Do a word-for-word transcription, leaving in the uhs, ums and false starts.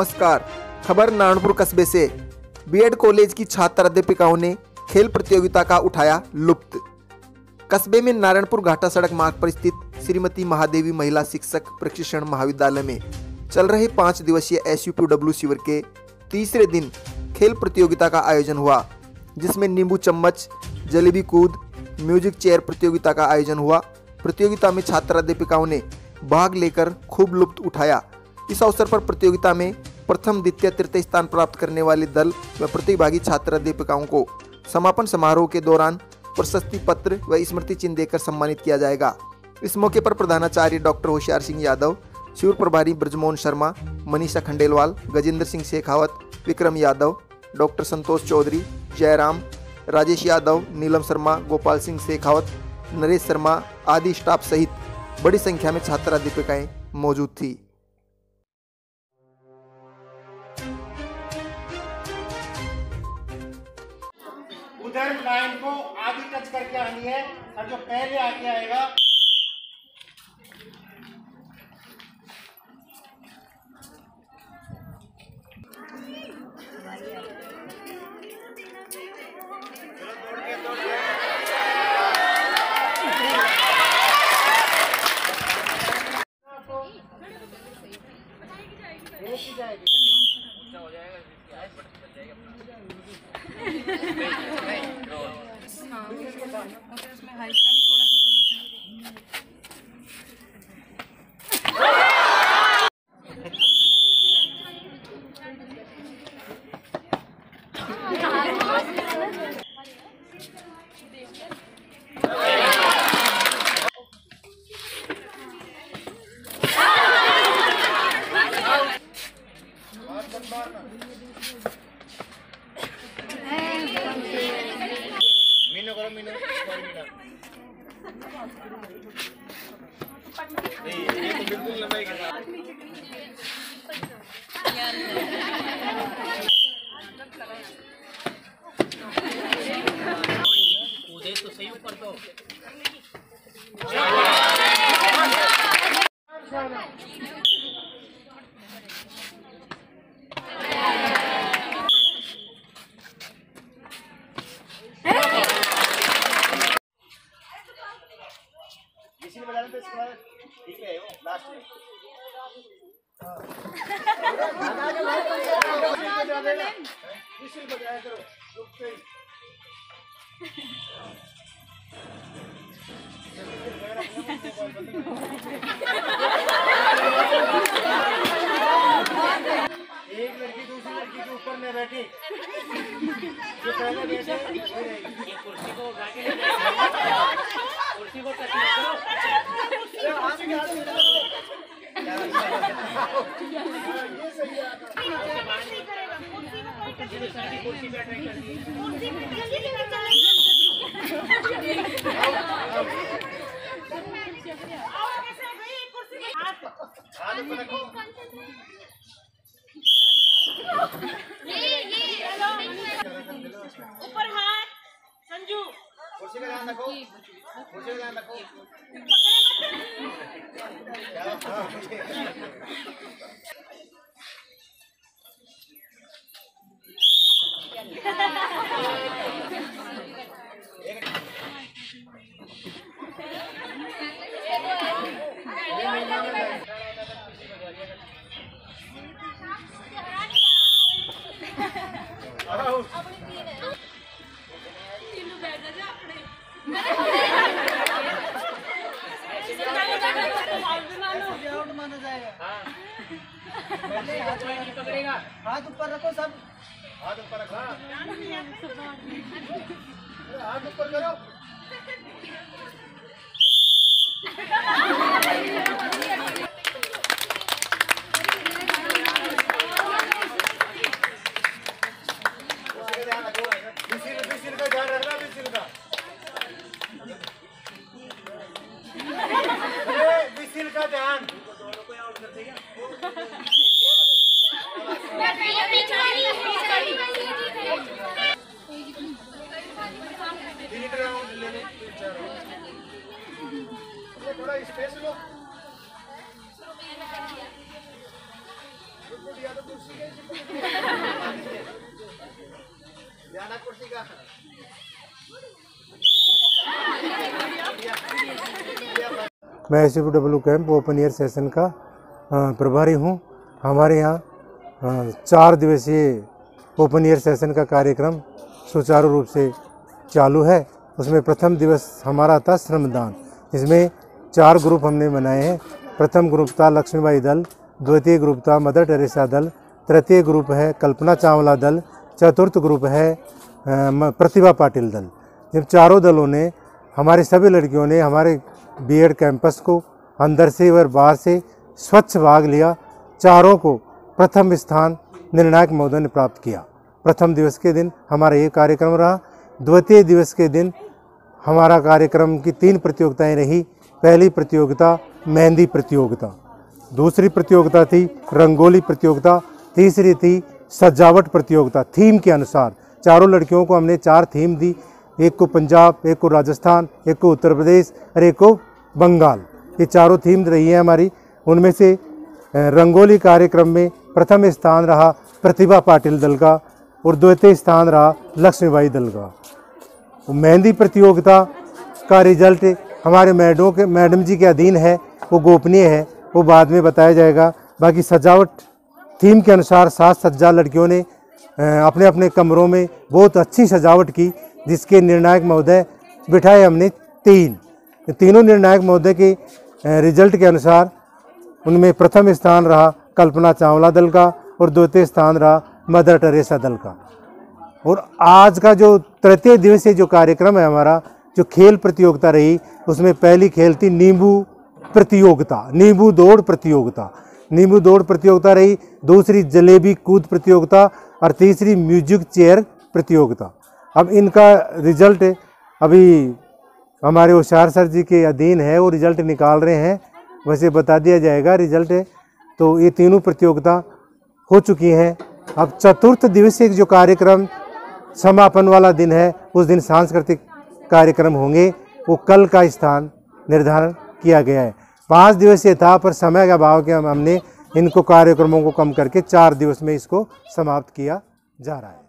नमस्कार। खबर नारायणपुर कस्बे से। बीएड कॉलेज की छात्र अध्यापिकाओं ने खेल प्रतियोगिता का उठाया लुत्फ। कस्बे में नारायणपुर घाटा सड़क मार्ग पर स्थित श्रीमती महादेवी महिला शिक्षक प्रशिक्षण महाविद्यालय में चल रहे पाँच दिवसीय एस यू पी डब्ल्यू शिविर के तीसरे दिन खेल प्रतियोगिता का आयोजन हुआ, जिसमें नींबू चम्मच, जलेबी कूद, म्यूजिक चेयर प्रतियोगिता का आयोजन हुआ। प्रतियोगिता में छात्र अध्यापिकाओं ने भाग लेकर खूब लुत्फ उठाया। इस अवसर पर प्रतियोगिता में प्रथम, द्वितीय, तृतीय स्थान प्राप्त करने वाले दल व प्रतिभागी छात्र अध्यापिकाओं को समापन समारोह के दौरान प्रशस्ति पत्र व स्मृति चिन्ह देकर सम्मानित किया जाएगा। इस मौके पर प्रधानाचार्य डॉक्टर होशियार सिंह यादव, शिविर प्रभारी ब्रजमोहन शर्मा, मनीषा खंडेलवाल, गजेंद्र सिंह शेखावत, विक्रम यादव, डॉक्टर संतोष चौधरी, जयराम, राजेश यादव, नीलम शर्मा, गोपाल सिंह शेखावत, नरेश शर्मा आदि स्टाफ सहित बड़ी संख्या में छात्र अध्यापिकाएं मौजूद थी। उधर लाइन को आगे टच करके आनी है और जो पहले आके आएगा उसमें हाइट का भी थोड़ा सा तो होता है। मीनू करो मीनू नहीं, ये तो बिल्कुल लंबाई के साथ कूदे तो सही ऊपर तो ठीक है वो लास्ट में बजाया करो एक लड़की दूसरी लड़की के ऊपर में बैठी, जो पहले बैठे ये कुर्सी को उठा के कुर्सी को टच करो। ये सही है। कुर्सी पे ट्राई करती हाथ ऊपर रखो। ऊपर हाथ संजू, कुर्सी का ध्यान रखो, कुर्सी का ध्यान रखो। हाथ ऊपर रखो, सब हाथ ऊपर रखो, हाथ ऊपर करो। बिसिल का ध्यान रखना, बिसिल का बिसिल का ध्यान। थोड़ा स्पेस लो। मैं S U W camp open year session का प्रभारी हूँ। हमारे यहाँ चार दिवसीय ओपन ईयर सेशन का कार्यक्रम सुचारू रूप से चालू है। उसमें प्रथम दिवस हमारा था श्रमदान। इसमें चार ग्रुप हमने बनाए हैं। प्रथम ग्रुप था लक्ष्मीबाई दल, द्वितीय ग्रुप था मदर टेरेसा दल, तृतीय ग्रुप है कल्पना चावला दल, चतुर्थ ग्रुप है प्रतिभा पाटिल दल। जब चारों दलों ने, हमारे सभी लड़कियों ने हमारे बीएड कैंपस को अंदर से और बाहर से स्वच्छ भाग लिया। चारों को प्रथम स्थान निर्णायक महोदय ने प्राप्त किया। प्रथम दिवस के दिन हमारा ये कार्यक्रम रहा। द्वितीय दिवस के दिन हमारा कार्यक्रम की तीन प्रतियोगिताएं रही। पहली प्रतियोगिता मेहंदी प्रतियोगिता, दूसरी प्रतियोगिता थी रंगोली प्रतियोगिता, तीसरी थी सजावट प्रतियोगिता। थीम के अनुसार चारों लड़कियों को हमने चार थीम दी। एक को पंजाब, एक को राजस्थान, एक को उत्तर प्रदेश और एक को बंगाल। ये चारों थीम रही है हमारी। उनमें से रंगोली कार्यक्रम में प्रथम स्थान रहा प्रतिभा पाटिल दल का और द्वितीय स्थान रहा लक्ष्मीबाई दल का। मेहंदी प्रतियोगिता का रिजल्ट हमारे मैडमों के मैडम जी के अधीन है, वो गोपनीय है, वो बाद में बताया जाएगा। बाकी सजावट थीम के अनुसार सात सज्जा लड़कियों ने अपने अपने कमरों में बहुत अच्छी सजावट की, जिसके निर्णायक महोदय बिठाए हमने तीन। तीनों निर्णायक महोदय के रिजल्ट के अनुसार उनमें प्रथम स्थान रहा कल्पना चावला दल का और द्वितीय स्थान रहा मदर टेरेसा दल का। और आज का जो तृतीय दिवसीय जो कार्यक्रम है हमारा, जो खेल प्रतियोगिता रही, उसमें पहली खेल थी नींबू प्रतियोगिता, नींबू दौड़ प्रतियोगिता। नींबू दौड़ प्रतियोगिता रही। दूसरी जलेबी कूद प्रतियोगिता और तीसरी म्यूजिक चेयर प्रतियोगिता। अब इनका रिजल्ट अभी हमारे होशियार सर जी के अधीन है, वो रिजल्ट निकाल रहे हैं। वैसे बता दिया जाएगा रिजल्ट। तो ये तीनों प्रतियोगिता हो चुकी हैं। अब चतुर्थ दिवसीय जो कार्यक्रम समापन वाला दिन है, उस दिन सांस्कृतिक कार्यक्रम होंगे। वो कल का स्थान निर्धारण किया गया है। पाँच दिवसीय था, पर समय के अभाव के हमने इनको कार्यक्रमों को कम करके चार दिवस में इसको समाप्त किया जा रहा है।